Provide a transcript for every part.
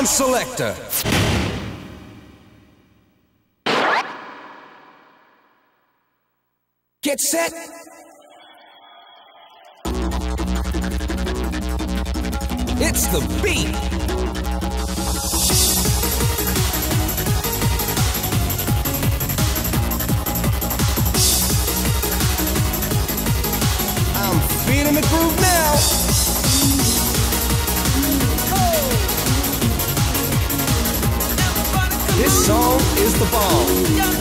Sound selector. Get set. It's the beat. I'm feeling the groove now. This song is the bomb.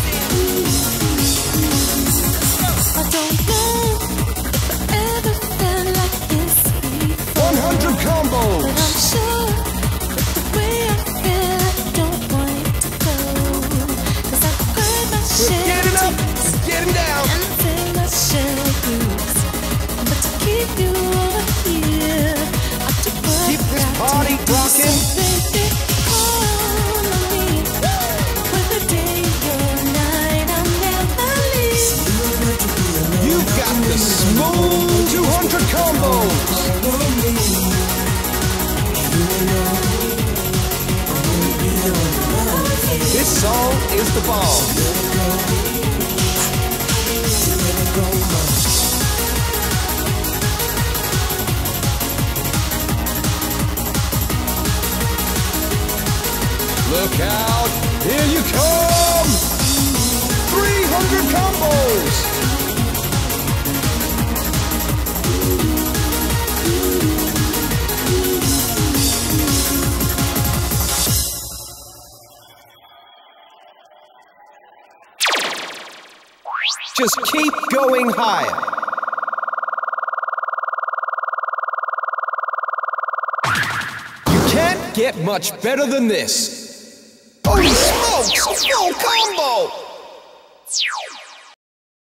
I don't know if I ever felt like this before, 100 combos. but I'm sure that the way I feel, I don't want it to go. 'Cause I've cried my We're share getting of up, tears we're getting down. and feel my share of blues. But to keep you over here, I have to work Keep this out party to do rocking. so, baby. Call on me, whether day or night, I'll never leave. You've got the smooth 200 combos. This song is the bomb. Look out, here you come! 300 combos! Just keep going higher. You can't get much better than this. Holy smokes! Full combo!